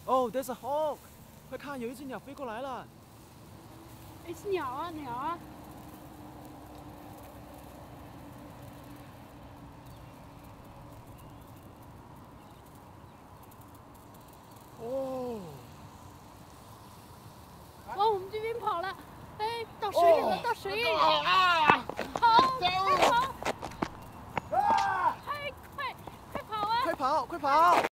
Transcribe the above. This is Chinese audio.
Oh, there's a hawk！ 快看，有一只鸟飞过来了。 哎，是鸟啊，鸟啊！ 哦。 往我们这边跑了。哎，到水里了，到水里了！ 啊！ 跑，快跑！ 啊！ 快跑啊！ 快跑！快跑！